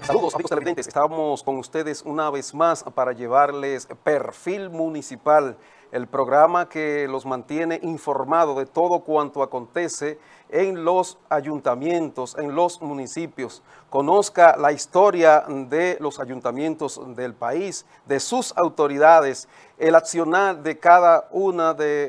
Saludos amigos televidentes, estamos con ustedes una vez más para llevarles Perfil Municipal, el programa que los mantiene informados de todo cuanto acontece en los ayuntamientos, en los municipios. Conozca la historia de los ayuntamientos del país, de sus autoridades, el accionar de cada uno de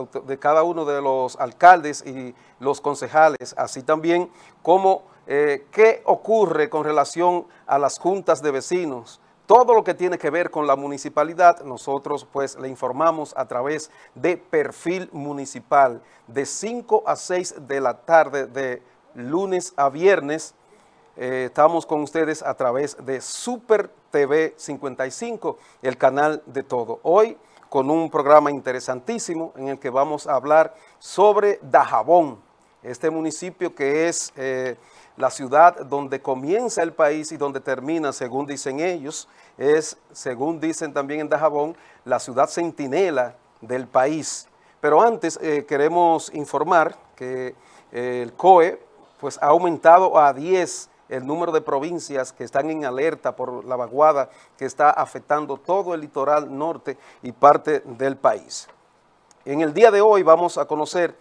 los alcaldes y los concejales, así también como qué ocurre con relación a las juntas de vecinos. Todo lo que tiene que ver con la municipalidad, nosotros pues le informamos a través de Perfil Municipal de 5 a 6 de la tarde de lunes a viernes. Estamos con ustedes a través de Super TV 55, el canal de todo. Hoy con un programa interesantísimo en el que vamos a hablar sobre Dajabón, este municipio que es la ciudad donde comienza el país y donde termina, según dicen ellos, es, según dicen también en Dajabón, la ciudad centinela del país. Pero antes queremos informar que el COE pues, ha aumentado a 10 el número de provincias que están en alerta por la vaguada que está afectando todo el litoral norte y parte del país. En el día de hoy vamos a conocer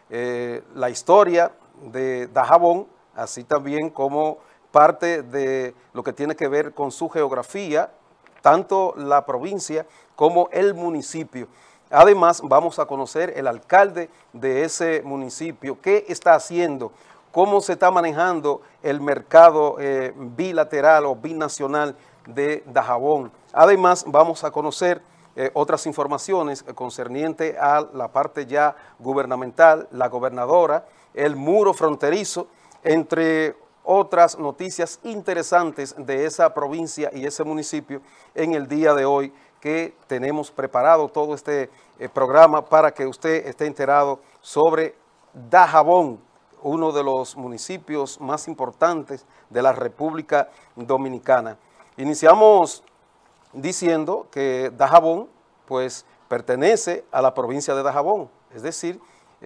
la historia de Dajabón, así también como parte de lo que tiene que ver con su geografía, tanto la provincia como el municipio. Además, vamos a conocer el alcalde de ese municipio, qué está haciendo, cómo se está manejando el mercado bilateral o binacional de Dajabón. Además, vamos a conocer otras informaciones concernientes a la parte ya gubernamental, la gobernadora, el muro fronterizo, entre otras noticias interesantes de esa provincia y ese municipio en el día de hoy, que tenemos preparado todo este programa para que usted esté enterado sobre Dajabón, uno de los municipios más importantes de la República Dominicana. Iniciamos diciendo que Dajabón pues pertenece a la provincia de Dajabón, es decir,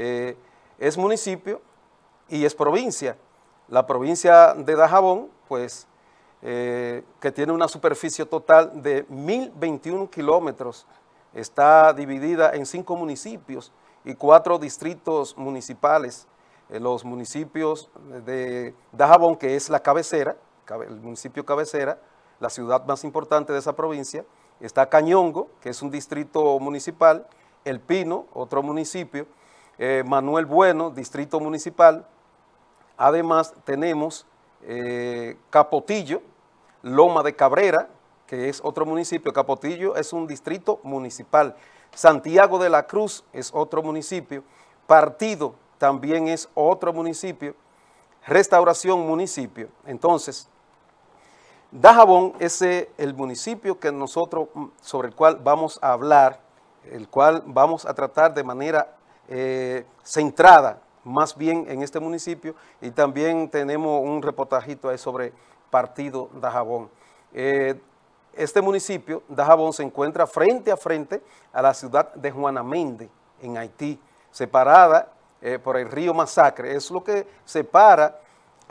es municipio y es provincia. La provincia de Dajabón, pues, que tiene una superficie total de 1.021 kilómetros, está dividida en 5 municipios y 4 distritos municipales. Los municipios de Dajabón, que es la cabecera, el municipio cabecera, la ciudad más importante de esa provincia, está Cañongo, que es un distrito municipal, El Pino, otro municipio, Manuel Bueno, distrito municipal. Además tenemos Capotillo, Loma de Cabrera, que es otro municipio. Capotillo es un distrito municipal. Santiago de la Cruz es otro municipio. Partido también es otro municipio. Restauración, municipio. Entonces, Dajabón es el municipio que nosotros, sobre el cual vamos a hablar, el cual vamos a tratar de manera centrada, más bien en este municipio, y también tenemos un reportajito ahí sobre Partido Dajabón. Este municipio, Dajabón, se encuentra frente a frente a la ciudad de Juana Méndez, en Haití, separada por el río Masacre. Es lo que separa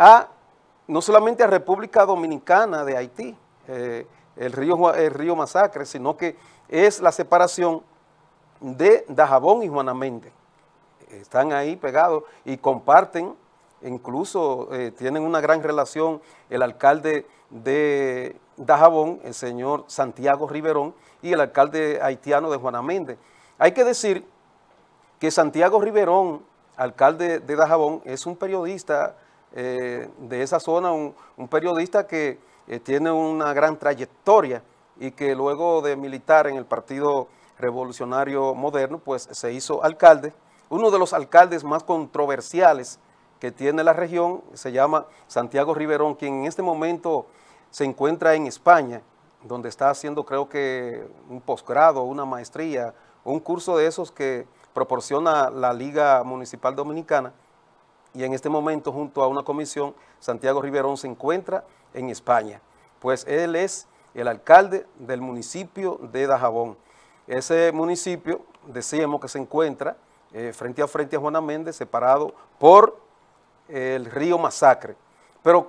no solamente a República Dominicana de Haití, el río Masacre, sino que es la separación de Dajabón y Juana Méndez. Están ahí pegados y comparten, incluso tienen una gran relación el alcalde de Dajabón, el señor Santiago Riverón, y el alcalde haitiano de Juana Méndez. Hay que decir que Santiago Riverón, alcalde de Dajabón, es un periodista de esa zona, un periodista que tiene una gran trayectoria y que luego de militar en el Partido Revolucionario Moderno, pues se hizo alcalde. Uno de los alcaldes más controversiales que tiene la región se llama Santiago Riverón, quien en este momento se encuentra en España, donde está haciendo, creo que un posgrado, una maestría, un curso de esos que proporciona la Liga Municipal Dominicana, y en este momento junto a una comisión, Santiago Riverón se encuentra en España. Pues él es el alcalde del municipio de Dajabón. Ese municipio, decíamos que se encuentra frente a Juana Méndez, separado por el río Masacre. Pero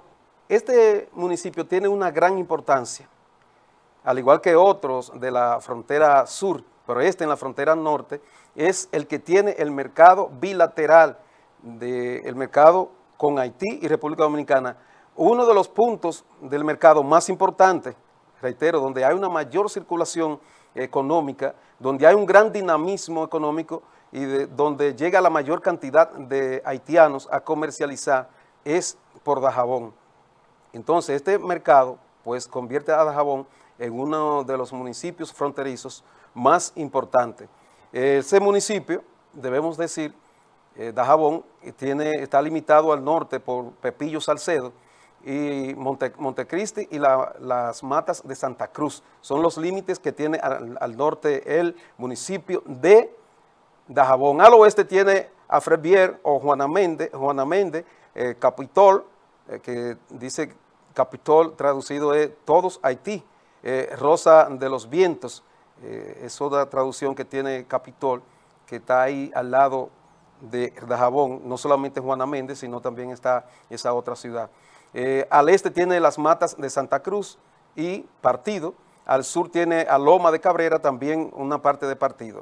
Este municipio tiene una gran importancia, al igual que otros de la frontera sur, pero este en la frontera norte, es el que tiene el mercado bilateral, el mercado con Haití y República Dominicana. Uno de los puntos del mercado más importantes, reitero, donde hay una mayor circulación económica, donde hay un gran dinamismo económico y donde llega la mayor cantidad de haitianos a comercializar, es por Dajabón. Entonces, este mercado pues convierte a Dajabón en uno de los municipios fronterizos más importantes. Ese municipio, debemos decir, Dajabón, está limitado al norte por Pepillo Salcedo y Montecristi y las Matas de Santa Cruz. Son los límites que tiene al norte el municipio de Dajabón. Al oeste tiene a Frevier o Juana Méndez, Capitol, que dice Capitol traducido es todos Haití, Rosa de los Vientos, es otra traducción que tiene Capitol, que está ahí al lado de Dajabón, no solamente Juana Méndez, sino también está esa otra ciudad. Al este tiene las Matas de Santa Cruz y Partido, al sur tiene a Loma de Cabrera, también una parte de Partido.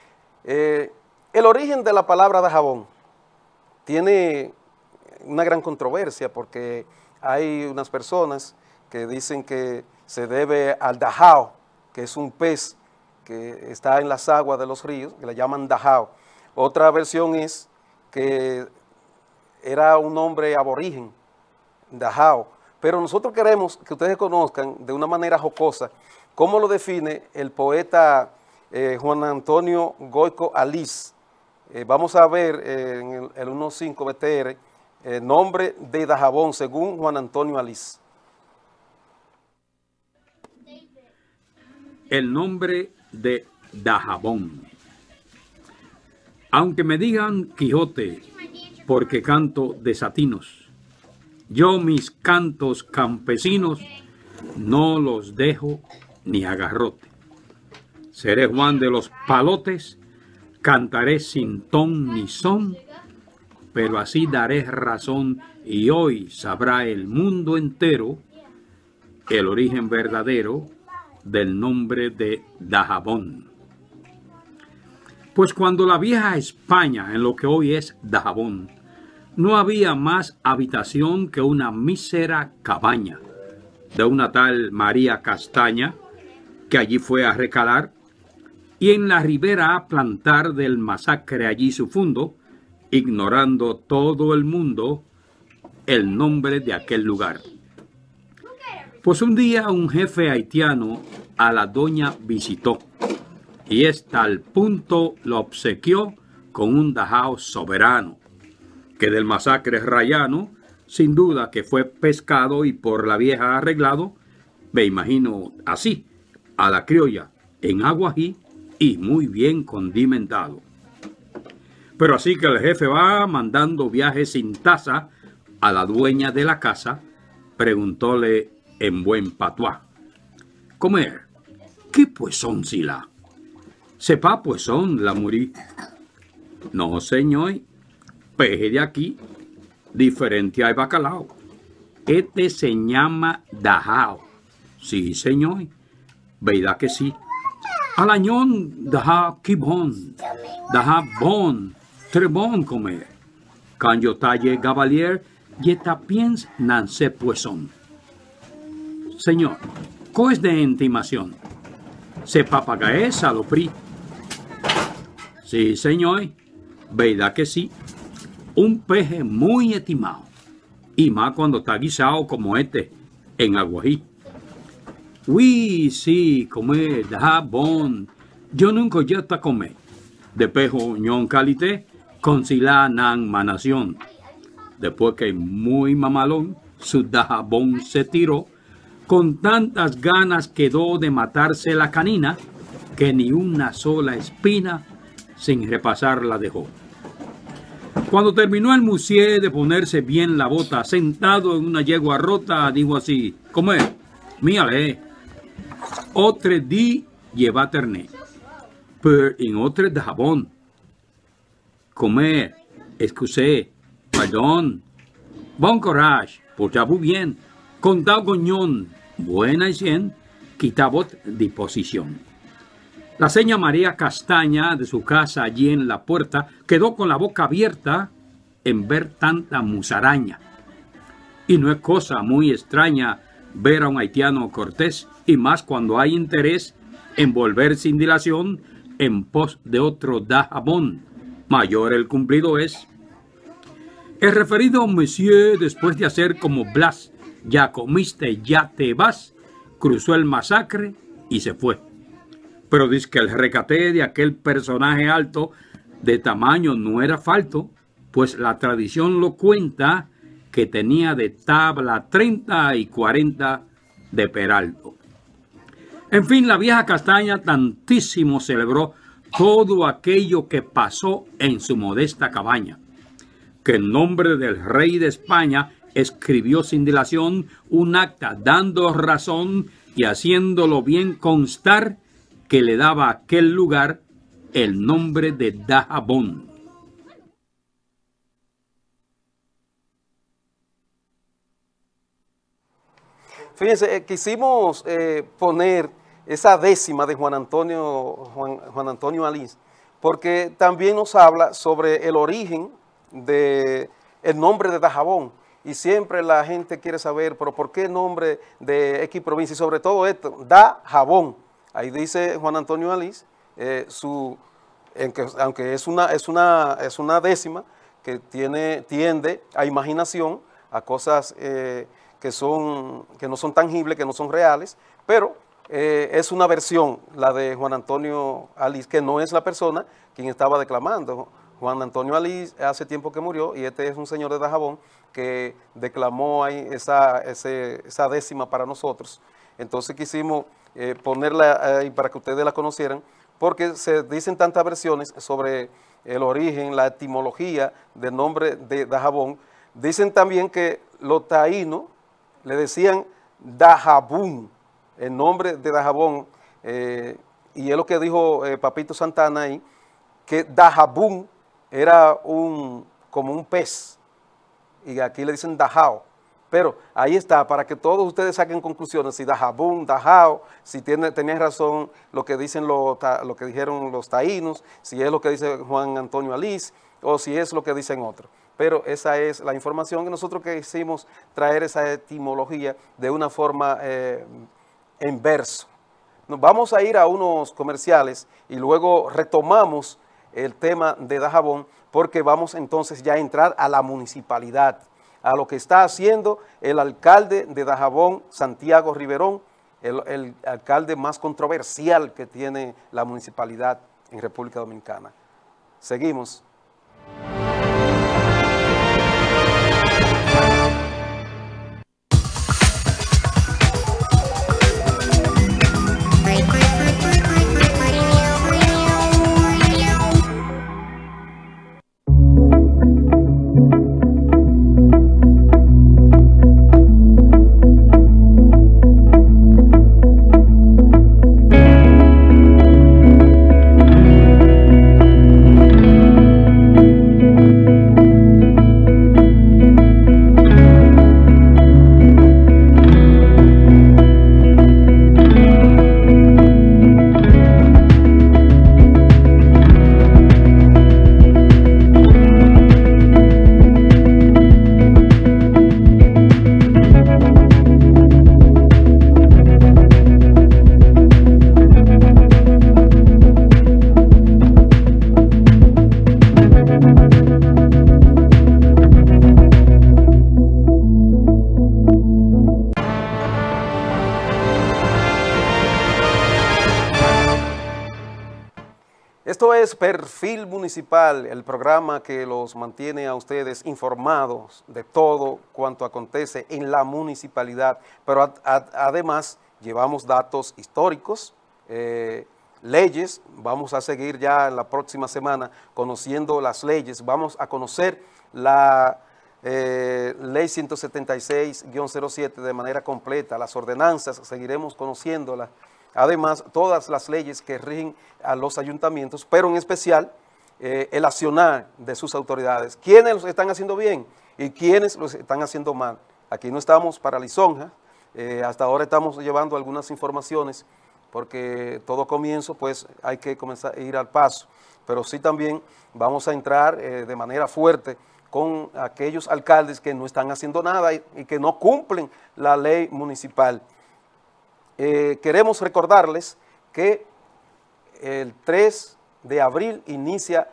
El origen de la palabra Dajabón tiene una gran controversia porque hay unas personas que dicen que se debe al dajao, que es un pez que está en las aguas de los ríos, que le llaman dajao. Otra versión es que era un nombre aborigen, dajao. Pero nosotros queremos que ustedes conozcan de una manera jocosa cómo lo define el poeta Juan Antonio Goico Aliz. Vamos a ver en el 1.5 BTR nombre de Dajabón según Juan Antonio Aliz. El nombre de Dajabón. Aunque me digan Quijote, porque canto desatinos, yo mis cantos campesinos no los dejo ni a garrote. Seré Juan de los Palotes, cantaré sin ton ni son, pero así daré razón y hoy sabrá el mundo entero el origen verdadero del nombre de Dajabón. Pues cuando la vieja España, en lo que hoy es Dajabón, no había más habitación que una mísera cabaña de una tal María Castaña, que allí fue a recalar, y en la ribera a plantar del masacre allí su fundo, ignorando todo el mundo el nombre de aquel lugar. Pues un día un jefe haitiano a la doña visitó, y ésta al punto lo obsequió con un dajao soberano, que del masacre rayano, sin duda que fue pescado y por la vieja arreglado, me imagino así, a la criolla, en aguají y muy bien condimentado. Pero así que el jefe va mandando viajes sin tasa a la dueña de la casa, preguntóle en buen patuá: «Comer, ¿qué pues son sila? Sepa pues son la murí». «No, señor, peje de aquí, diferente hay bacalao. Este se llama dajao». «Sí, señor, verdad que sí. Alañón daja kibón, daja bon, trebón comer. Canyo talle gavalier, yeta piens nance puesón». «Señor, ¿co es de intimación? Se papagaes a lo pri». «Sí, señor, verdad que sí. Un peje muy estimado, y más cuando está guisado como este, en aguají». «Uy, sí, comer, da bon. Yo nunca ya está comer. De pejo ñón calité, con sila nan manación». Después que muy mamalón, su dajabón se tiró, con tantas ganas quedó de matarse la canina, que ni una sola espina sin repasar la dejó. Cuando terminó el musié de ponerse bien la bota, sentado en una yegua rota, dijo así: «Comer, mírale, otro di lleva terné, pero en otro de jabón. Comer, excusé, perdón, bon courage, por ya muy bien, Contao Goñón, buena y cien, quitabot disposición. La seña María Castaña, de su casa allí en la puerta, quedó con la boca abierta en ver tanta musaraña. Y no es cosa muy extraña ver a un haitiano cortés, y más cuando hay interés en volver sin dilación en pos de otro Dajabón. Mayor el cumplido es. El referido monsieur, después de hacer como Blas, ya comiste, ya te vas, cruzó el masacre y se fue. Pero dice que el recate de aquel personaje alto de tamaño no era falto, pues la tradición lo cuenta que tenía de tabla 30 y 40 de peralto. En fin, la vieja Castaña tantísimo celebró todo aquello que pasó en su modesta cabaña, que en nombre del rey de España escribió sin dilación un acta dando razón y haciéndolo bien constar que le daba a aquel lugar el nombre de Dajabón. Fíjense, quisimos poner esa décima de Juan Antonio Alís, porque también nos habla sobre el origen del nombre de Dajabón. Y siempre la gente quiere saber, pero ¿por qué nombre de X provincia? Y sobre todo esto, Dajabón. Ahí dice Juan Antonio Alís, aunque es una décima que tiende a imaginación, a cosas que no son tangibles, que no son reales, pero es una versión, la de Juan Antonio Alís, que no es la persona quien estaba declamando. Juan Antonio Alís hace tiempo que murió y este es un señor de Dajabón que declamó ahí esa décima para nosotros. Entonces quisimos ponerla ahí para que ustedes la conocieran, porque se dicen tantas versiones sobre el origen, la etimología del nombre de Dajabón. Dicen también que los taínos le decían Dajabún, el nombre de Dajabón, y es lo que dijo Papito Santana ahí, que Dajabún era como un pez, y aquí le dicen Dajao. Pero ahí está, para que todos ustedes saquen conclusiones, si Dajabún, Dajao, si tenían razón lo que dijeron los taínos, si es lo que dice Juan Antonio Alís, o si es lo que dicen otros. Pero esa es la información que nosotros quisimos traer, esa etimología de una forma en verso. Nos vamos a ir a unos comerciales y luego retomamos el tema de Dajabón, porque vamos entonces ya a entrar a la municipalidad, a lo que está haciendo el alcalde de Dajabón, Santiago Riverón, el alcalde más controversial que tiene la municipalidad en República Dominicana. Seguimos. Esto es Perfil Municipal, el programa que los mantiene a ustedes informados de todo cuanto acontece en la municipalidad, pero además llevamos datos históricos, leyes. Vamos a seguir ya en la próxima semana conociendo las leyes. Vamos a conocer la ley 176-07 de manera completa, las ordenanzas, seguiremos conociéndolas. Además, todas las leyes que rigen a los ayuntamientos, pero en especial el accionar de sus autoridades. ¿Quiénes los están haciendo bien y quiénes los están haciendo mal? aquí no estamos para lisonja, hasta ahora estamos llevando algunas informaciones porque todo comienzo pues hay que comenzar a ir al paso, pero sí también vamos a entrar de manera fuerte con aquellos alcaldes que no están haciendo nada y que no cumplen la ley municipal. Queremos recordarles que el 3 de abril inicia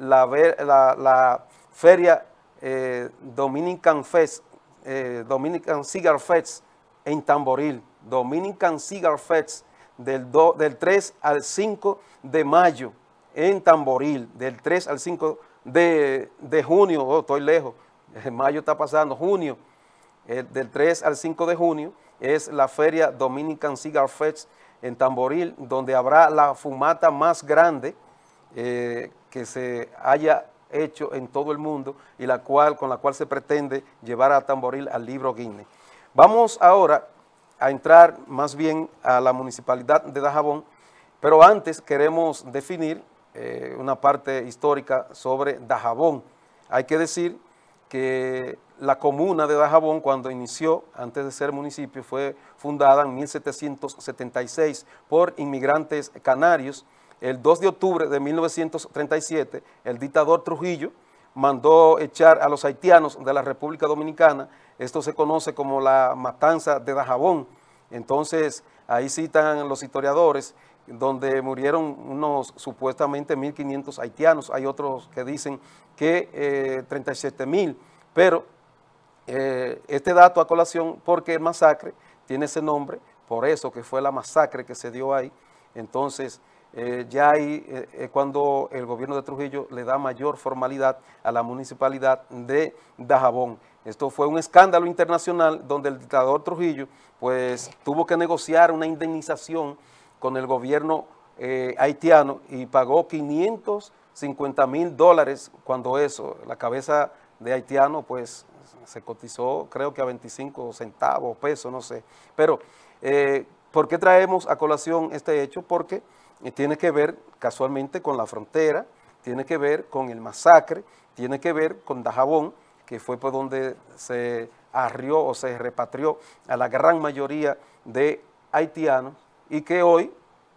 la feria Dominican Fest, Dominican Cigar Fest en Tamboril, Dominican Cigar Fest del 3 al 5 de mayo en Tamboril, del 3 al 5 de junio, oh, estoy lejos, mayo está pasando, junio, del 3 al 5 de junio es la feria Dominican Cigar Fest en Tamboril, donde habrá la fumata más grande que se haya hecho en todo el mundo y con la cual se pretende llevar a Tamboril al libro Guinness. Vamos ahora a entrar más bien a la municipalidad de Dajabón, pero antes queremos definir una parte histórica sobre Dajabón. Hay que decir que la comuna de Dajabón, cuando inició, antes de ser municipio, fue fundada en 1776 por inmigrantes canarios. El 2 de octubre de 1937, el dictador Trujillo mandó echar a los haitianos de la República Dominicana. Esto se conoce como la matanza de Dajabón. Entonces, ahí citan los historiadores, donde murieron unos supuestamente 1.500 haitianos. Hay otros que dicen que 37.000, pero este dato a colación porque el masacre tiene ese nombre, por eso que fue la masacre que se dio ahí. Entonces, ya ahí cuando el gobierno de Trujillo le da mayor formalidad a la municipalidad de Dajabón. Esto fue un escándalo internacional donde el dictador Trujillo pues tuvo que negociar una indemnización con el gobierno haitiano y pagó $550.000 cuando eso, la cabeza de haitiano pues se cotizó creo que a 25 centavos, pesos, no sé. Pero, ¿por qué traemos a colación este hecho? Porque tiene que ver casualmente con la frontera, tiene que ver con el masacre, tiene que ver con Dajabón, que fue por donde se arrió o se repatrió a la gran mayoría de haitianos y que hoy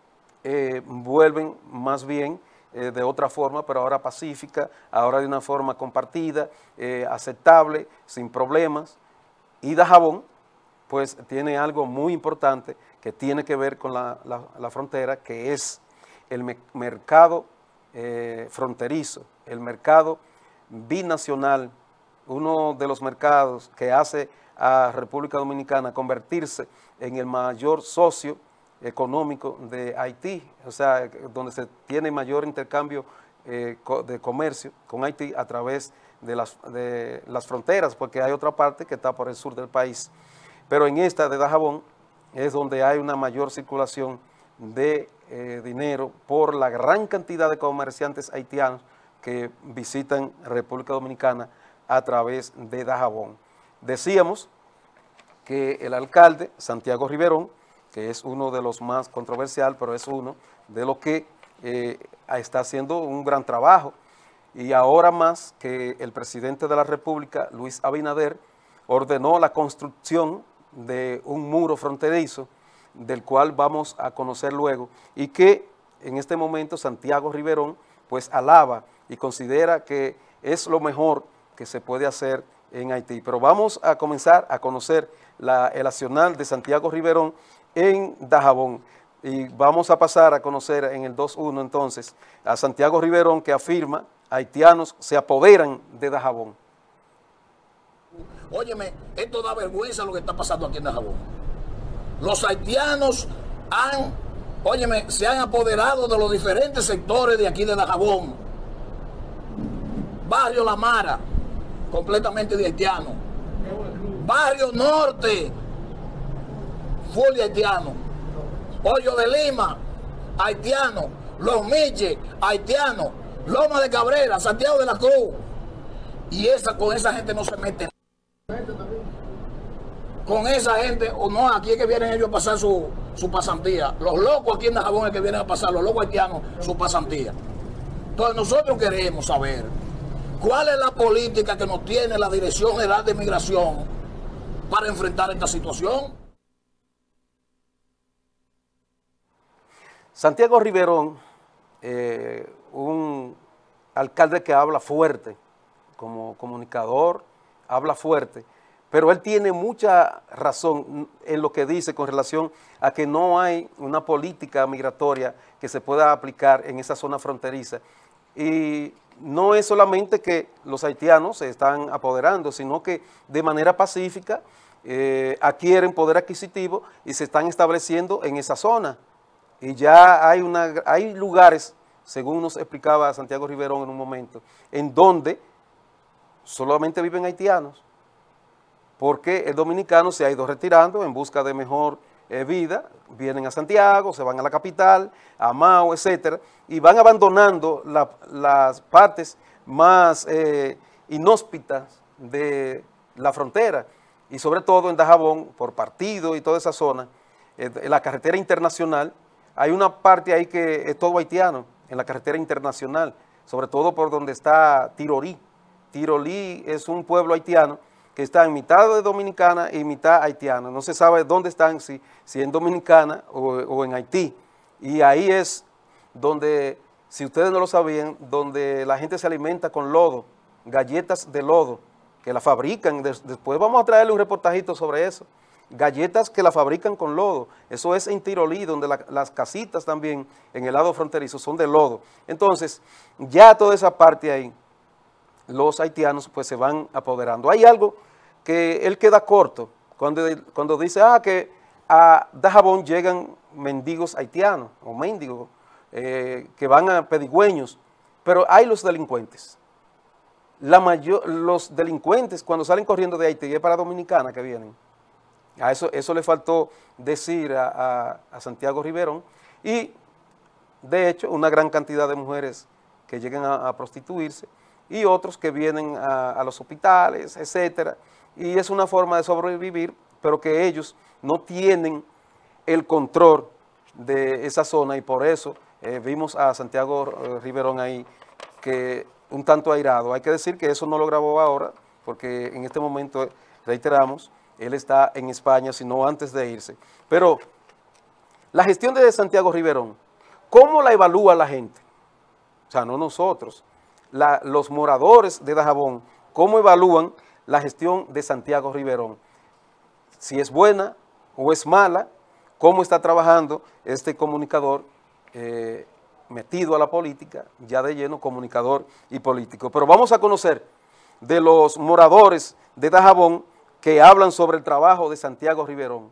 vuelven más bien de otra forma, pero ahora pacífica, ahora de una forma compartida, aceptable, sin problemas. Y Dajabón pues tiene algo muy importante que tiene que ver con la frontera, que es el mercado fronterizo, el mercado binacional, uno de los mercados que hace a República Dominicana convertirse en el mayor socio económico de Haití, o sea, donde se tiene mayor intercambio de comercio con Haití a través de las fronteras, porque hay otra parte que está por el sur del país. Pero en esta de Dajabón es donde hay una mayor circulación de dinero por la gran cantidad de comerciantes haitianos que visitan República Dominicana a través de Dajabón. Decíamos que el alcalde, Santiago Riverón, que es uno de los más controversial, pero es uno de los que está haciendo un gran trabajo, y ahora más que el presidente de la República, Luis Abinader, ordenó la construcción de un muro fronterizo, del cual vamos a conocer luego, y que en este momento Santiago Riverón pues alaba y considera que es lo mejor que se puede hacer en Haití. Pero vamos a comenzar a conocer el accionar de Santiago Riverón en Dajabón, y vamos a pasar a conocer en el 2.1 entonces a Santiago Riverón, que afirma: haitianos se apoderan de Dajabón. Óyeme, esto da vergüenza lo que está pasando aquí en Dajabón. Los haitianos se han apoderado de los diferentes sectores de aquí de Dajabón. Barrio La Mara, completamente de haitianos. Barrio Norte, full de haitiano. Hoyo de Lima, haitiano. Los Miches, haitiano. Loma de Cabrera, Santiago de la Cruz. Y con esa gente no se mete. Con esa gente, o no, aquí es que vienen ellos a pasar su pasantía. Los locos aquí en Dajabón es que vienen a pasar, los locos haitianos, su pasantía. Entonces nosotros queremos saber cuál es la política que nos tiene la Dirección General de Migración para enfrentar esta situación. Santiago Riverón, un alcalde que habla fuerte, como comunicador, habla fuerte, pero él tiene mucha razón en lo que dice con relación a que no hay una política migratoria que se pueda aplicar en esa zona fronteriza. Y no es solamente que los haitianos se están apoderando, sino que de manera pacífica adquieren poder adquisitivo y se están estableciendo en esa zona. Y ya hay lugares, según nos explicaba Santiago Riverón en un momento, en donde solamente viven haitianos, porque el dominicano se ha ido retirando en busca de mejor vida, vienen a Santiago, se van a la capital, a Mao, etcétera, y van abandonando las partes más inhóspitas de la frontera, y sobre todo en Dajabón, por Partido y toda esa zona, en la carretera internacional, hay una parte ahí que es todo haitiano, en la carretera internacional, sobre todo por donde está Tirolí. Tirolí es un pueblo haitiano que está en mitad de dominicana y mitad haitiana. No se sabe dónde están, si en Dominicana o en Haití. Y ahí es donde, si ustedes no lo sabían, donde la gente se alimenta con lodo, galletas de lodo, que la fabrican. Después vamos a traerle un reportajito sobre eso. Galletas que la fabrican con lodo. Eso es en Tirolí, donde las casitas también en el lado fronterizo son de lodo. Entonces, ya toda esa parte ahí, los haitianos pues se van apoderando. Hay algo que él queda corto cuando dice que a Dajabón llegan mendigos haitianos o mendigos que van a pedigüeños, pero hay los delincuentes. Los delincuentes cuando salen corriendo de Haití es para Dominicana que vienen. A eso le faltó decir a Santiago Riverón, y de hecho una gran cantidad de mujeres que llegan a prostituirse y otros que vienen a los hospitales, etcétera, y es una forma de sobrevivir, pero que ellos no tienen el control de esa zona, y por eso vimos a Santiago Riverón ahí que un tanto airado. Hay que decir que eso no lo grabó ahora, porque en este momento, reiteramos, él está en España, sino antes de irse. Pero la gestión de Santiago Riverón, ¿cómo la evalúa la gente? O sea, no nosotros. Los moradores de Dajabón, ¿cómo evalúan la gestión de Santiago Riverón? Si es buena o es mala, cómo está trabajando este comunicador metido a la política, ya de lleno, comunicador y político. Pero vamos a conocer de los moradores de Dajabón que hablan sobre el trabajo de Santiago Riverón.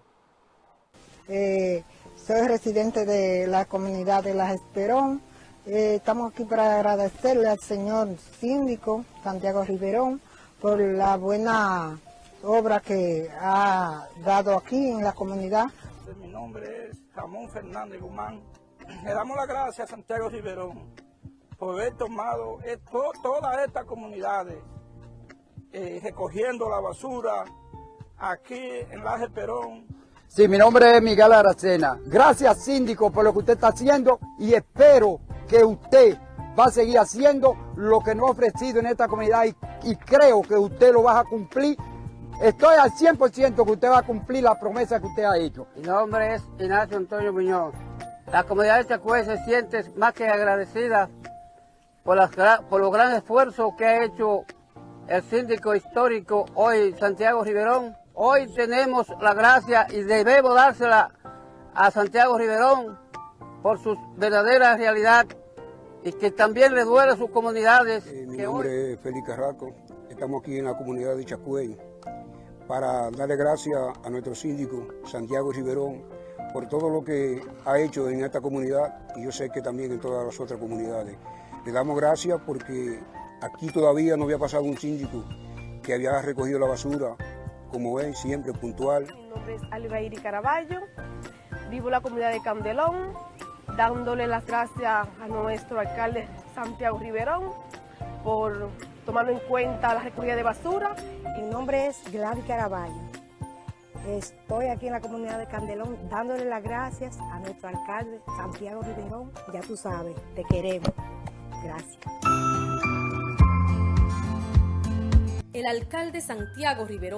Soy residente de la comunidad de Las Esperón. Estamos aquí para agradecerle al señor síndico Santiago Riverón por la buena obra que ha dado aquí en la comunidad. Mi nombre es Ramón Fernández Guzmán. Le damos las gracias a Santiago Riverón por haber tomado todas estas comunidades, recogiendo la basura aquí en Las Esperón. Sí, mi nombre es Miguel Aracena. Gracias, síndico, por lo que usted está haciendo, y espero que usted va a seguir haciendo lo que nos ha ofrecido en esta comunidad, y creo que usted lo va a cumplir. Estoy al 100% que usted va a cumplir la promesa que usted ha hecho. Mi nombre es Ignacio Antonio Muñoz. La comunidad de Chacue se siente más que agradecida por los grandes esfuerzos que ha hecho el síndico histórico hoy, Santiago Riverón. Hoy tenemos la gracia y debemos dársela a Santiago Riverón por su verdadera realidad, y que también le duele a sus comunidades. Mi nombre es Félix Carraco. Estamos aquí en la comunidad de Chacue para darle gracias a nuestro síndico Santiago Riverón por todo lo que ha hecho en esta comunidad, y yo sé que también en todas las otras comunidades. Le damos gracias porque aquí todavía no había pasado un síndico que había recogido la basura, como es, siempre puntual. Mi nombre es Albairi Caraballo, vivo en la comunidad de Candelón, dándole las gracias a nuestro alcalde Santiago Riverón por tomarlo en cuenta la recogida de basura. Mi nombre es Gladys Caraballo. Estoy aquí en la comunidad de Candelón dándole las gracias a nuestro alcalde Santiago Riverón. Ya tú sabes, te queremos. Gracias. El alcalde Santiago Riverón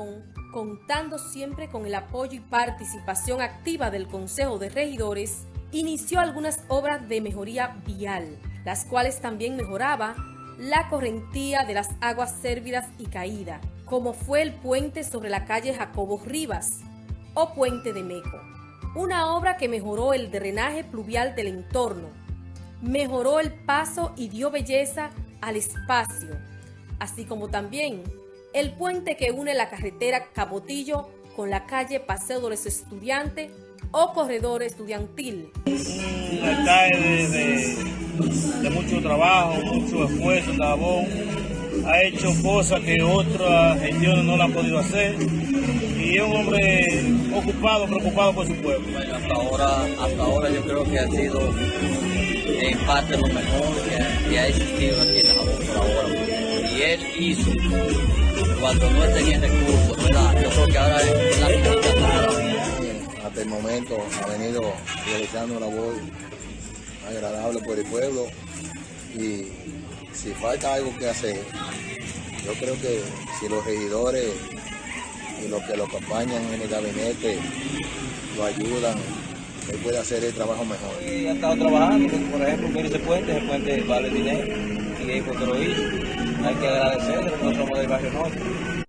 contando siempre con el apoyo y participación activa del Consejo de Regidores, inició algunas obras de mejoría vial, las cuales también mejoraba la correntía de las aguas sérvidas y caídas, como fue el puente sobre la calle Jacobo Rivas o Puente de Meco, una obra que mejoró el drenaje pluvial del entorno, mejoró el paso y dio belleza al espacio, así como también el puente que une la carretera Capotillo con la calle Paseo de los Estudiantes o corredor estudiantil. Un alcalde de mucho trabajo, mucho esfuerzo, Dajabón, ha hecho cosas que otras gestiones no la han podido hacer y es un hombre ocupado, preocupado por su pueblo. Bueno, hasta ahora yo creo que ha sido en parte lo mejor que ha existido aquí en Dajabón por ahora. Y él hizo cuando no tenía recursos, ¿verdad? Yo creo que ahora es la comunicación. Hasta el momento ha venido realizando una labor agradable por el pueblo y si falta algo que hacer, yo creo que si los regidores y los que lo acompañan en el gabinete lo ayudan, él puede hacer el trabajo mejor. Y ha estado trabajando, por ejemplo, mire ese puente vale dinero y hay que lo hizo. Hay que agradecerle, nosotros somos del barrio norte.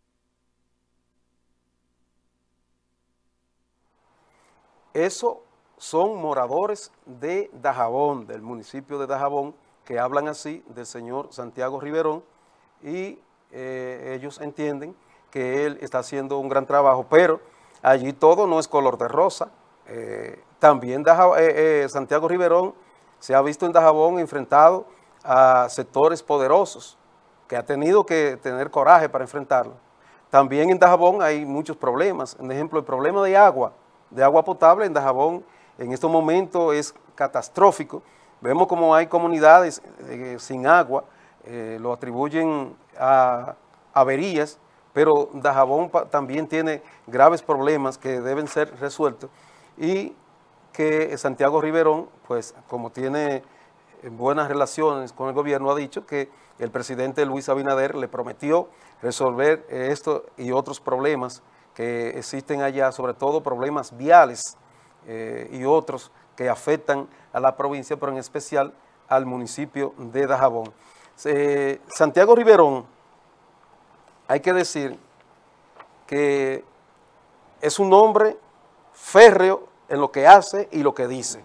Eso son moradores de Dajabón, del municipio de Dajabón, que hablan así del señor Santiago Riverón y ellos entienden que él está haciendo un gran trabajo, pero allí todo no es color de rosa. También Santiago Riverón se ha visto en Dajabón enfrentado a sectores poderosos, que ha tenido que tener coraje para enfrentarlo. También en Dajabón hay muchos problemas. Por ejemplo, el problema de agua potable en Dajabón en estos momentos es catastrófico. Vemos como hay comunidades sin agua, lo atribuyen a averías, pero Dajabón también tiene graves problemas que deben ser resueltos y que Santiago Riverón, pues como tiene buenas relaciones con el gobierno, ha dicho que el presidente Luis Abinader le prometió resolver esto y otros problemas que existen allá, sobre todo problemas viales y otros que afectan a la provincia, pero en especial al municipio de Dajabón. Santiago Riverón, hay que decir que es un hombre férreo en lo que hace y lo que dice.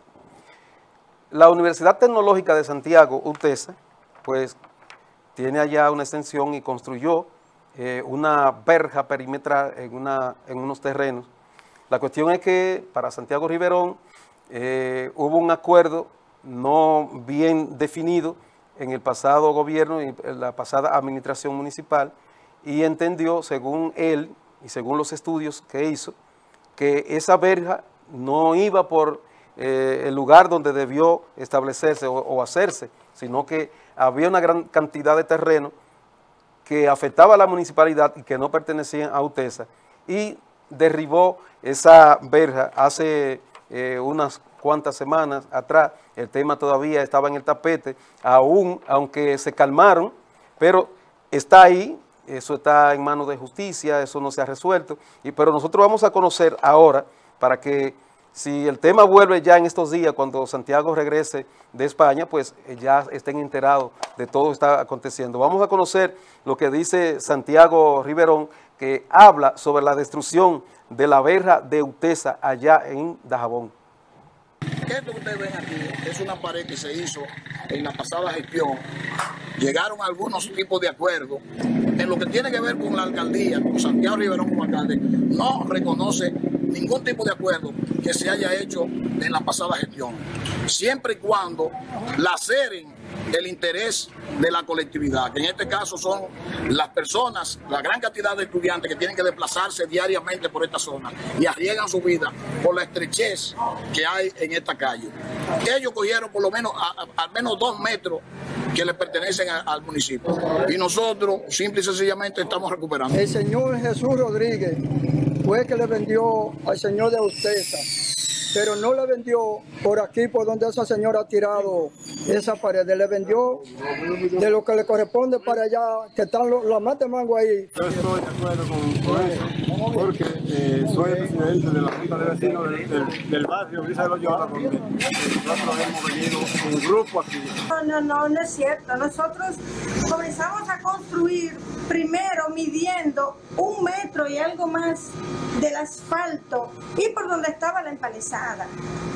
La Universidad Tecnológica de Santiago, UTESA, pues tiene allá una extensión y construyó una verja perimetral en unos terrenos. La cuestión es que para Santiago Riverón hubo un acuerdo no bien definido en el pasado gobierno y en la pasada administración municipal y entendió, según él y según los estudios que hizo, que esa verja no iba por el lugar donde debió establecerse o hacerse, sino que había una gran cantidad de terreno que afectaba a la municipalidad y que no pertenecían a UTESA, y derribó esa verja hace unas cuantas semanas atrás. El tema todavía estaba en el tapete, aunque se calmaron, pero está ahí, eso está en manos de justicia, eso no se ha resuelto, pero nosotros vamos a conocer ahora, para que si el tema vuelve ya en estos días, cuando Santiago regrese de España, pues ya estén enterados de todo lo que está aconteciendo. Vamos a conocer lo que dice Santiago Riverón, que habla sobre la destrucción de la verja de UTESA allá en Dajabón. Esto que ustedes ven aquí es una pared que se hizo en la pasada gestión. Llegaron algunos tipos de acuerdos. En lo que tiene que ver con la alcaldía, con Santiago Riverón como alcalde, no reconoce ningún tipo de acuerdo que se haya hecho en la pasada gestión, siempre y cuando laceren el interés de la colectividad, que en este caso son las personas, la gran cantidad de estudiantes que tienen que desplazarse diariamente por esta zona y arriesgan su vida por la estrechez que hay en esta calle. Ellos cogieron por lo menos al menos 2 metros que le pertenecen al municipio y nosotros simple y sencillamente estamos recuperando. El señor Jesús Rodríguez fue el que le vendió al señor de UTESA, pero no le vendió por aquí, por donde esa señora ha tirado esa pared, le vendió de lo que le corresponde para allá, que están los más de mango ahí. Yo estoy de acuerdo con eso. porque soy el presidente de la Junta de Vecinos del barrio Brisa de Loyola, donde nosotros hemos venido un grupo aquí. No es cierto. Nosotros comenzamos a construir primero midiendo 1 metro y algo más del asfalto y por donde estaba la empalizada.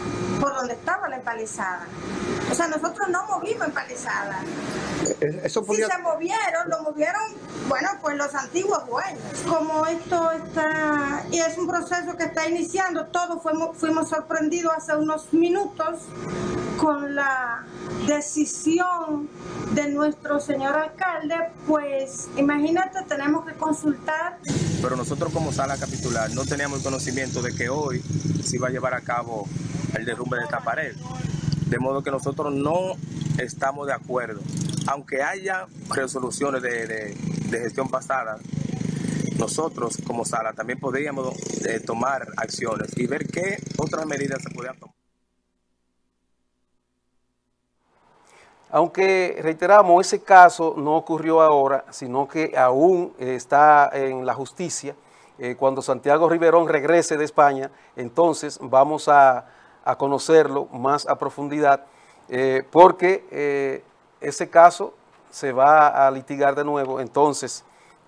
O sea, nosotros no movimos empalizada. Eso Si se movieron, lo movieron, bueno, pues los antiguos dueños. Como esto está, y es un proceso que está iniciando, todos fuimos sorprendidos hace unos minutos con la decisión de nuestro señor alcalde, pues imagínate, tenemos que consultar. Pero nosotros como sala capitular no teníamos el conocimiento de que hoy se iba a llevar a cabo el derrumbe de esta pared. De modo que nosotros no estamos de acuerdo. Aunque haya resoluciones de gestión pasada, nosotros como sala también podríamos tomar acciones y ver qué otras medidas se podían tomar. Aunque reiteramos, ese caso no ocurrió ahora, sino que aún está en la justicia. Cuando Santiago Riverón regrese de España, entonces vamos a conocerlo más a profundidad, porque ese caso se va a litigar de nuevo. Entonces,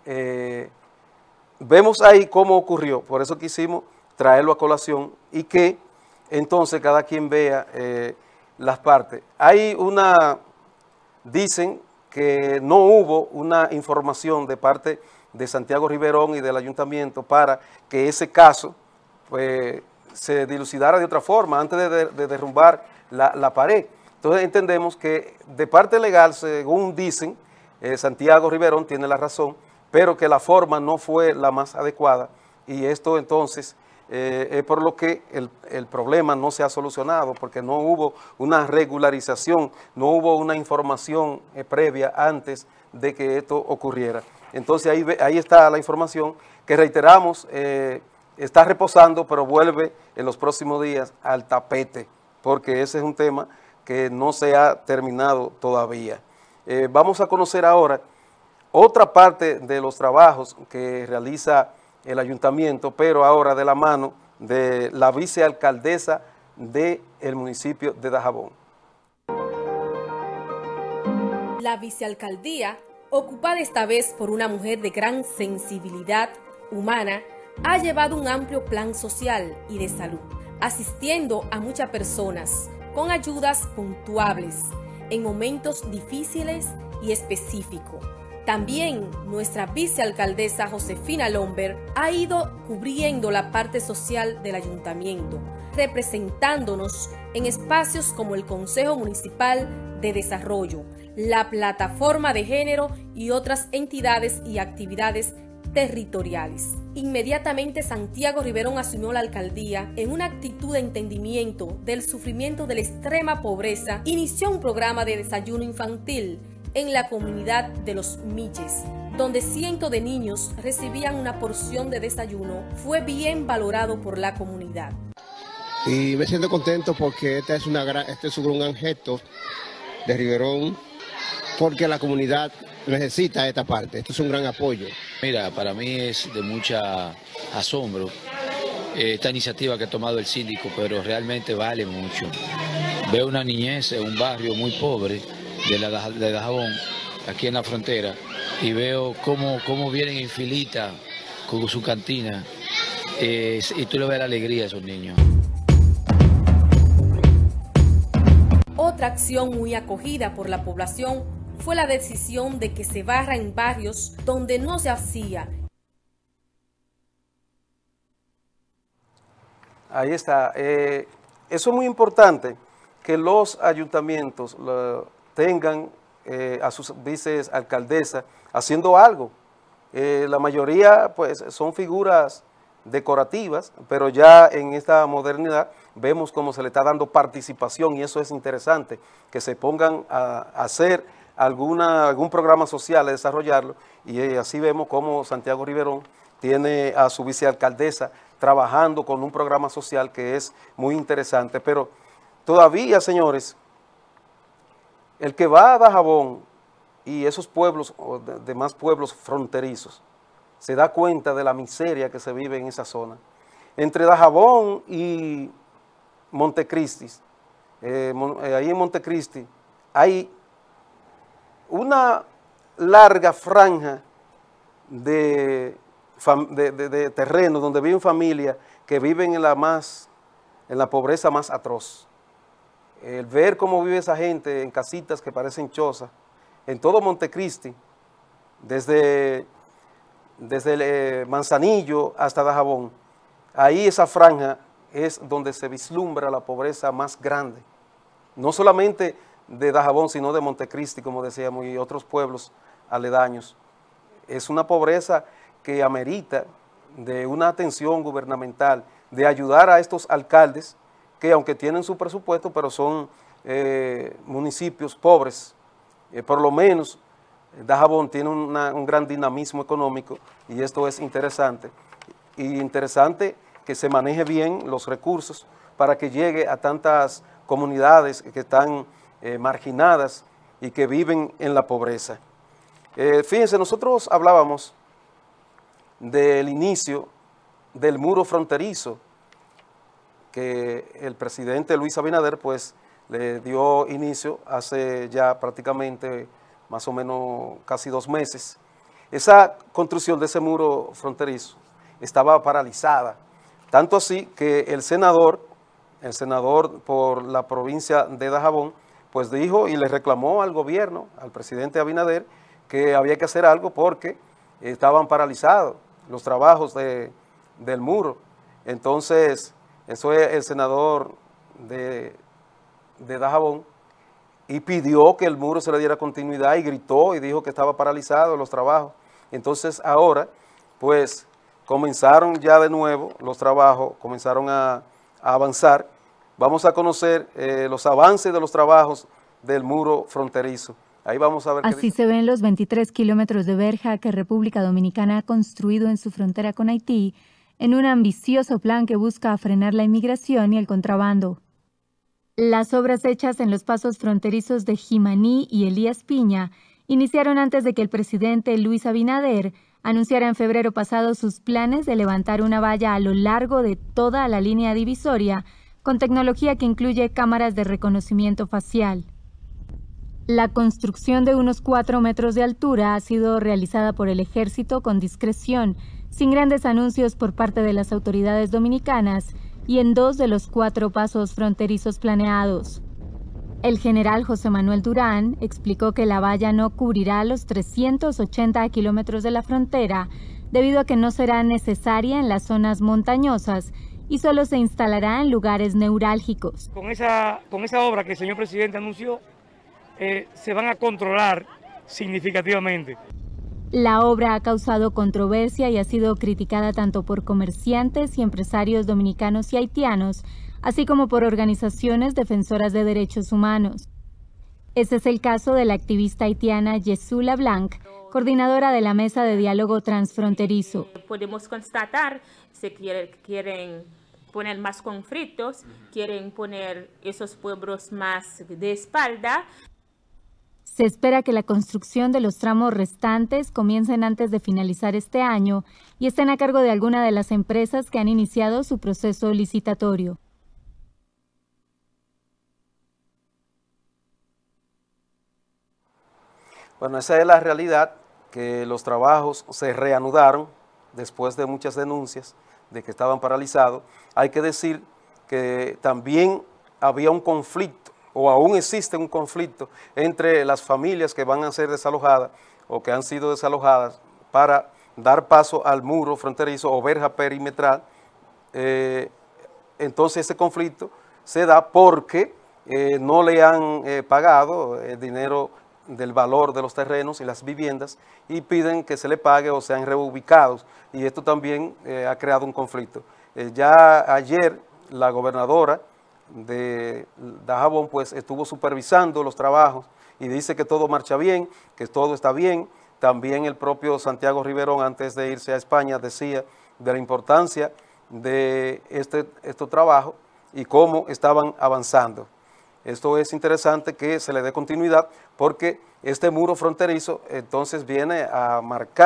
vemos ahí cómo ocurrió, por eso quisimos traerlo a colación y que entonces cada quien vea las partes. Dicen que no hubo una información de parte de Santiago Riverón y del ayuntamiento para que ese caso pues, se dilucidara de otra forma antes de derrumbar la pared. Entonces entendemos que de parte legal, según dicen, Santiago Riverón tiene la razón, pero que la forma no fue la más adecuada y esto entonces es por lo que el problema no se ha solucionado, porque no hubo una regularización, no hubo una información previa antes de que esto ocurriera. Entonces ahí está la información que reiteramos, está reposando, pero vuelve en los próximos días al tapete, porque ese es un tema que no se ha terminado todavía. Vamos a conocer ahora otra parte de los trabajos que realiza el ayuntamiento, pero ahora de la mano de la vicealcaldesa del municipio de Dajabón. La vicealcaldía, ocupada esta vez por una mujer de gran sensibilidad humana, ha llevado un amplio plan social y de salud, asistiendo a muchas personas con ayudas puntuables en momentos difíciles y específicos. También nuestra vicealcaldesa Josefina Lomber ha ido cubriendo la parte social del ayuntamiento, representándonos en espacios como el Consejo Municipal de Desarrollo, la Plataforma de Género y otras entidades y actividades territoriales. Inmediatamente Santiago Riverón asumió la alcaldía en una actitud de entendimiento del sufrimiento de la extrema pobreza. Inició un programa de desayuno infantil en la comunidad de Los Miches, donde cientos de niños recibían una porción de desayuno. Fue bien valorado por la comunidad. Y me siento contento porque este es un gran gesto de Riverón, porque la comunidad necesita esta parte. Esto es un gran apoyo. Mira, para mí es de mucha asombro esta iniciativa que ha tomado el síndico, pero realmente vale mucho. Veo una niñez en un barrio muy pobre de Dajabón, aquí en la frontera, y veo cómo vienen en filita con su cantina, y tú le ves la alegría a esos niños. Otra acción muy acogida por la población fue la decisión de que se barra en barrios donde no se hacía. Ahí está. Eso es muy importante, que los ayuntamientos tengan a sus vicealcaldesas haciendo algo. La mayoría pues son figuras decorativas, pero ya en esta modernidad vemos cómo se le está dando participación y eso es interesante, que se pongan a hacer algún programa social, a desarrollarlo, y así vemos cómo Santiago Riverón tiene a su vicealcaldesa trabajando con un programa social que es muy interesante. Pero todavía, señores, el que va a Dajabón y esos pueblos o demás pueblos fronterizos, se da cuenta de la miseria que se vive en esa zona. Entre Dajabón y Montecristi, ahí en Montecristi, hay una larga franja de terreno donde viven familias que viven en la pobreza más atroz. El ver cómo vive esa gente en casitas que parecen chozas, en todo Montecristi, desde Manzanillo hasta Dajabón, ahí esa franja es donde se vislumbra la pobreza más grande, no solamente de Dajabón, sino de Montecristi, como decíamos, y otros pueblos aledaños. Es una pobreza que amerita de una atención gubernamental, de ayudar a estos alcaldes que aunque tienen su presupuesto, pero son municipios pobres. Por lo menos Dajabón tiene un gran dinamismo económico y esto es interesante. Y interesante que se maneje bien los recursos para que llegue a tantas comunidades que están marginadas y que viven en la pobreza. Fíjense, nosotros hablábamos del inicio del muro fronterizo que el presidente Luis Abinader pues le dio inicio hace ya prácticamente más o menos casi 2 meses. Esa construcción de ese muro fronterizo estaba paralizada, tanto así que el senador por la provincia de Dajabón, pues dijo y le reclamó al gobierno, al presidente Abinader, que había que hacer algo porque estaban paralizados los trabajos del muro. Entonces, eso es el senador de Dajabón, y pidió que el muro se le diera continuidad y gritó y dijo que estaba paralizado los trabajos. Entonces ahora, pues, comenzaron ya de nuevo los trabajos, comenzaron a avanzar. Vamos a conocer los avances de los trabajos del muro fronterizo. Ahí vamos a ver. Así se ven los 23 kilómetros de verja que República Dominicana ha construido en su frontera con Haití en un ambicioso plan que busca frenar la inmigración y el contrabando. Las obras hechas en los pasos fronterizos de Jimaní y Elías Piña iniciaron antes de que el presidente Luis Abinader anunciara en febrero pasado sus planes de levantar una valla a lo largo de toda la línea divisoria con tecnología que incluye cámaras de reconocimiento facial. La construcción de unos 4 metros de altura ha sido realizada por el ejército con discreción, sin grandes anuncios por parte de las autoridades dominicanas y en 2 de los 4 pasos fronterizos planeados. El general José Manuel Durán explicó que la valla no cubrirá los 380 kilómetros de la frontera debido a que no será necesaria en las zonas montañosas y solo se instalará en lugares neurálgicos. Con esa obra que el señor presidente anunció, se van a controlar significativamente. La obra ha causado controversia y ha sido criticada tanto por comerciantes y empresarios dominicanos y haitianos, así como por organizaciones defensoras de derechos humanos. Ese es el caso de la activista haitiana Yesula Blanc, coordinadora de la Mesa de Diálogo Transfronterizo. Podemos constatar que quieren poner más conflictos, quieren poner esos pueblos más de espalda. Se espera que la construcción de los tramos restantes comiencen antes de finalizar este año y estén a cargo de alguna de las empresas que han iniciado su proceso licitatorio. Bueno, esa es la realidad, que los trabajos se reanudaron después de muchas denuncias de que estaban paralizados. Hay que decir que también había un conflicto, o aún existe un conflicto entre las familias que van a ser desalojadas o que han sido desalojadas para dar paso al muro fronterizo o verja perimetral. Entonces ese conflicto se da porque no le han pagado el dinero del valor de los terrenos y las viviendas y piden que se le pague o sean reubicados, y esto también ha creado un conflicto. Ya ayer la gobernadora de Dajabón pues estuvo supervisando los trabajos y dice que todo marcha bien, que todo está bien. También el propio Santiago Riverón, antes de irse a España, decía de la importancia de estos trabajos y cómo estaban avanzando. Esto es interesante que se le dé continuidad porque este muro fronterizo entonces viene a marcar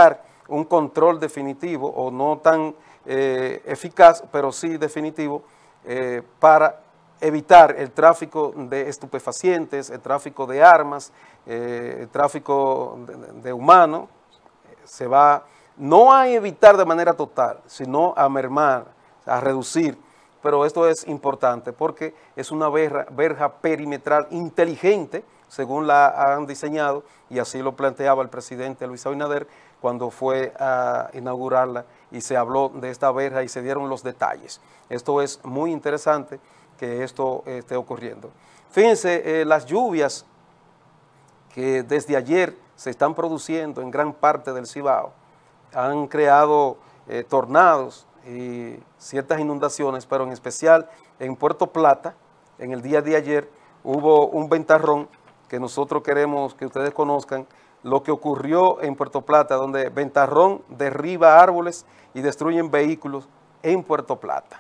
un control definitivo, o no tan eficaz, pero sí definitivo, para evitar el tráfico de estupefacientes, el tráfico de armas, el tráfico de humanos. Se va no a evitar de manera total, sino a mermar, a reducir. Pero esto es importante porque es una verja perimetral inteligente, según la han diseñado, y así lo planteaba el presidente Luis Abinader cuando fue a inaugurarla y se habló de esta verja y se dieron los detalles. Esto es muy interesante que esto esté ocurriendo. Fíjense, las lluvias que desde ayer se están produciendo en gran parte del Cibao han creado tornados y ciertas inundaciones, pero en especial en Puerto Plata, en el día de ayer hubo un ventarrón que nosotros queremos que ustedes conozcan lo que ocurrió en Puerto Plata, donde ventarrón derriba árboles y destruyen vehículos en Puerto Plata.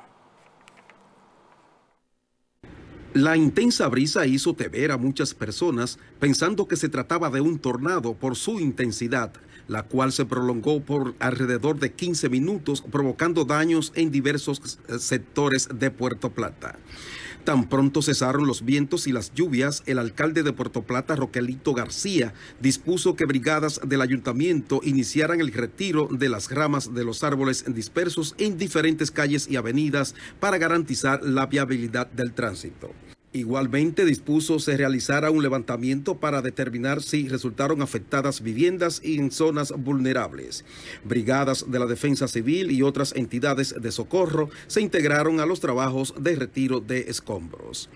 La intensa brisa hizo temer a muchas personas pensando que se trataba de un tornado por su intensidad, la cual se prolongó por alrededor de 15 minutos, provocando daños en diversos sectores de Puerto Plata. Tan pronto cesaron los vientos y las lluvias, el alcalde de Puerto Plata, Roquelito García, dispuso que brigadas del ayuntamiento iniciaran el retiro de las ramas de los árboles dispersos en diferentes calles y avenidas para garantizar la viabilidad del tránsito. Igualmente dispuso se realizara un levantamiento para determinar si resultaron afectadas viviendas en zonas vulnerables. Brigadas de la Defensa Civil y otras entidades de socorro se integraron a los trabajos de retiro de escombros.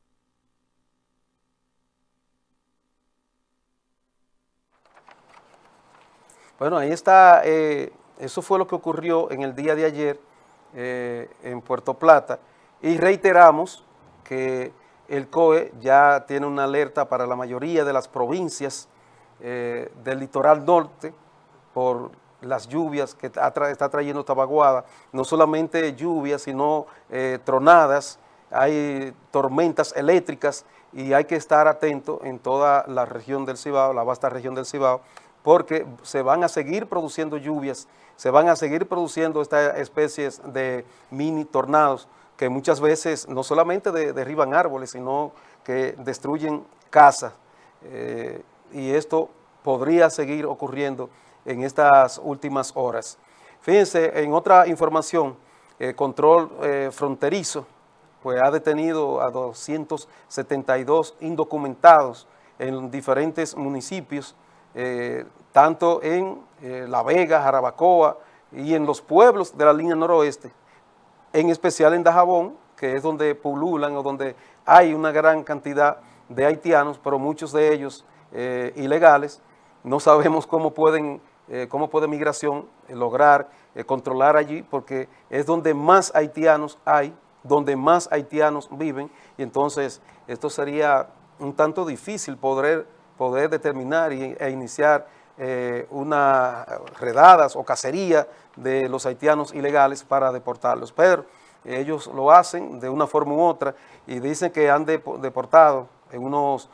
Bueno, ahí está, eso fue lo que ocurrió en el día de ayer en Puerto Plata, y reiteramos que el COE ya tiene una alerta para la mayoría de las provincias del litoral norte por las lluvias que está trayendo esta vaguada. No solamente lluvias, sino tronadas, hay tormentas eléctricas y hay que estar atento en toda la región del Cibao, la vasta región del Cibao, porque se van a seguir produciendo lluvias, se van a seguir produciendo estas especies de mini tornados, que muchas veces no solamente derriban árboles, sino que destruyen casas. Y esto podría seguir ocurriendo en estas últimas horas. Fíjense, en otra información, control fronterizo, pues ha detenido a 272 indocumentados en diferentes municipios, tanto en La Vega, Jarabacoa y en los pueblos de la línea noroeste, en especial en Dajabón, que es donde pululan o donde hay una gran cantidad de haitianos, pero muchos de ellos ilegales. No sabemos cómo puede migración lograr controlar allí, porque es donde más haitianos hay, donde más haitianos viven, y entonces esto sería un tanto difícil poder determinar e iniciar una redadas o cacería de los haitianos ilegales para deportarlos, pero ellos lo hacen de una forma u otra y dicen que han deportado en unos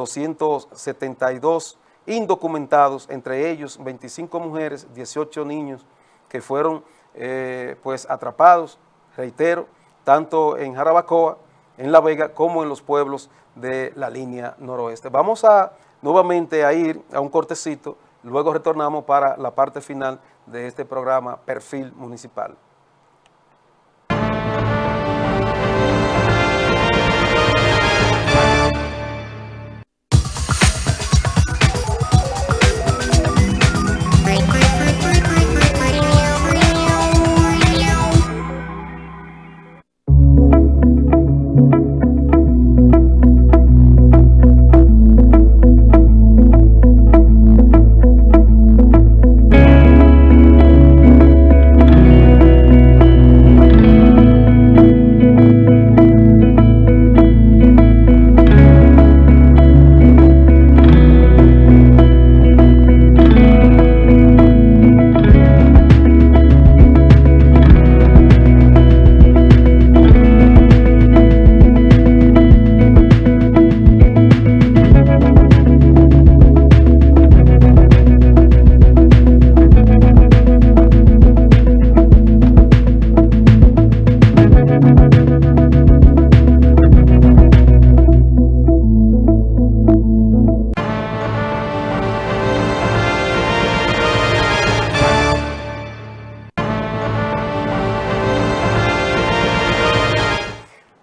272 indocumentados, entre ellos 25 mujeres, 18 niños que fueron pues atrapados, reitero, tanto en Jarabacoa, en La Vega, como en los pueblos de la línea noroeste. Vamos nuevamente a ir a un cortecito, luego retornamos para la parte final de este programa Perfil Municipal.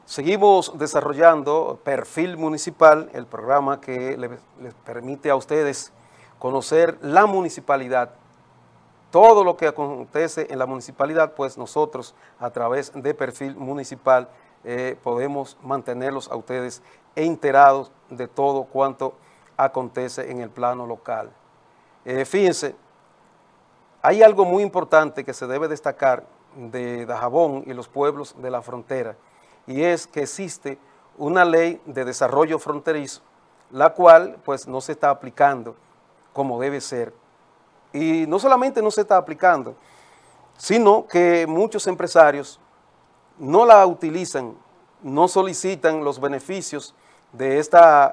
Seguimos desarrollando Perfil Municipal, el programa que les permite a ustedes conocer la municipalidad. Todo lo que acontece en la municipalidad, pues nosotros a través de Perfil Municipal podemos mantenerlos a ustedes enterados de todo cuanto acontece en el plano local. Fíjense, hay algo muy importante que se debe destacar de Dajabón y los pueblos de la frontera, y es que existe una ley de desarrollo fronterizo, la cual pues no se está aplicando como debe ser. Y no solamente no se está aplicando, sino que muchos empresarios no la utilizan, no solicitan los beneficios de esta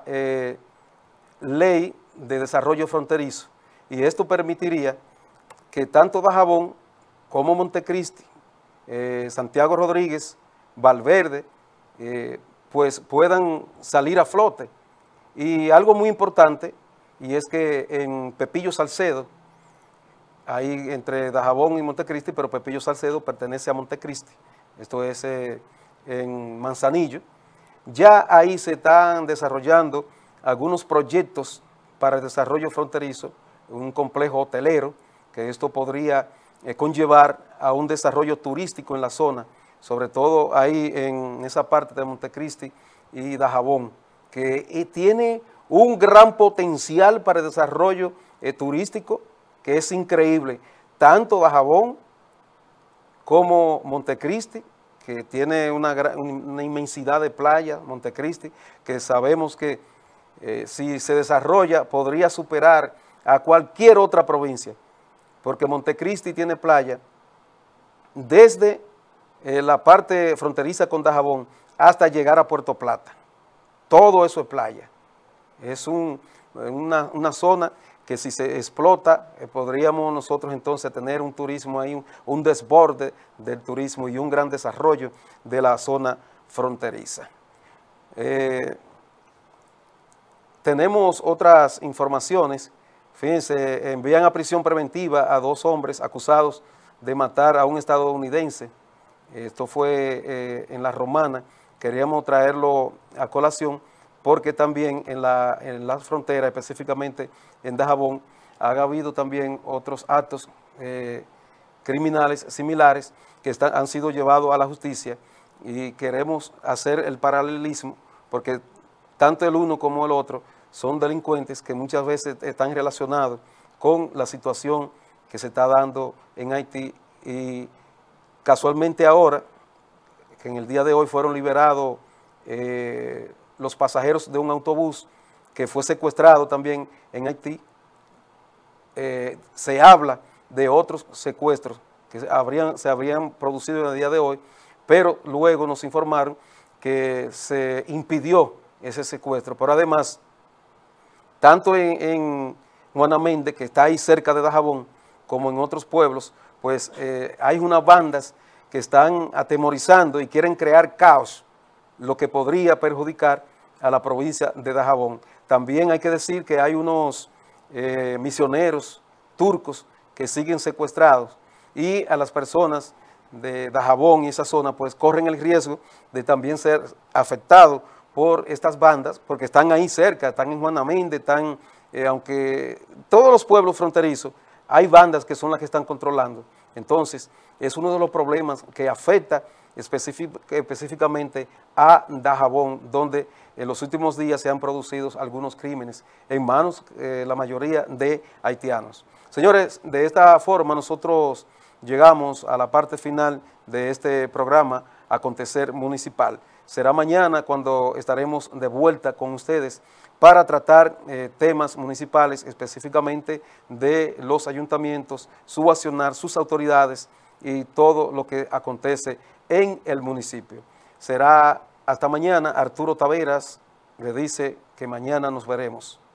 ley de desarrollo fronterizo. Y esto permitiría que tanto Dajabón como Montecristi, Santiago Rodríguez, Valverde, pues puedan salir a flote. Y algo muy importante, y es que en Pepillo Salcedo, ahí entre Dajabón y Montecristi, pero Pepillo Salcedo pertenece a Montecristi, esto es en Manzanillo, ya ahí se están desarrollando algunos proyectos para el desarrollo fronterizo, un complejo hotelero, que esto podría conllevar a un desarrollo turístico en la zona, sobre todo ahí en esa parte de Montecristi y Dajabón, que tiene un gran potencial para el desarrollo turístico, que es increíble, tanto Dajabón como Montecristi, que tiene una inmensidad de playas, Montecristi, que sabemos que si se desarrolla podría superar a cualquier otra provincia, porque Montecristi tiene playa desde la parte fronteriza con Dajabón hasta llegar a Puerto Plata. Todo eso es playa. Es una zona que si se explota, podríamos nosotros entonces tener un turismo ahí, un desborde del turismo y un gran desarrollo de la zona fronteriza. Tenemos otras informaciones. Fíjense, envían a prisión preventiva a 2 hombres acusados de matar a un estadounidense. Esto fue en La Romana. Queríamos traerlo a colación porque también en la frontera, específicamente en Dajabón, ha habido también otros actos criminales similares que han sido llevados a la justicia, y queremos hacer el paralelismo porque tanto el uno como el otro son delincuentes que muchas veces están relacionados con la situación que se está dando en Haití. Y casualmente ahora, que en el día de hoy fueron liberados los pasajeros de un autobús que fue secuestrado también en Haití, se habla de otros secuestros que se habrían producido en el día de hoy, pero luego nos informaron que se impidió ese secuestro. Pero además, tanto en Juanamende, que está ahí cerca de Dajabón, como en otros pueblos, pues hay unas bandas que están atemorizando y quieren crear caos, lo que podría perjudicar a la provincia de Dajabón. También hay que decir que hay unos misioneros turcos que siguen secuestrados, y a las personas de Dajabón y esa zona pues corren el riesgo de también ser afectados por estas bandas, porque están ahí cerca, están en Juanamende, están, aunque todos los pueblos fronterizos, hay bandas que son las que están controlando. Entonces, es uno de los problemas que afecta específicamente a Dajabón, donde en los últimos días se han producido algunos crímenes en manos, la mayoría de haitianos. Señores, de esta forma nosotros llegamos a la parte final de este programa Acontecer Municipal. Será mañana cuando estaremos de vuelta con ustedes para tratar temas municipales, específicamente de los ayuntamientos, su accionar, sus autoridades y todo lo que acontece en el municipio. Será hasta mañana. Arturo Taveras le dice que mañana nos veremos.